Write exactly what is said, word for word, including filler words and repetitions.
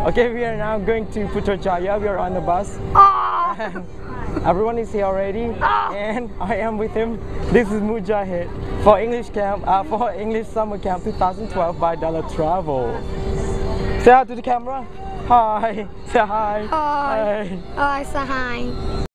Okay, we are now going to Putra Jaya. We are on the bus. Oh. Everyone is here already, Oh. and I am with him. This is Mujahid for English camp, uh, for English summer camp twenty twelve by Dollar Travel. Say hi to the camera. Hi. Say hi. Hi. Hi. Hi, say hi.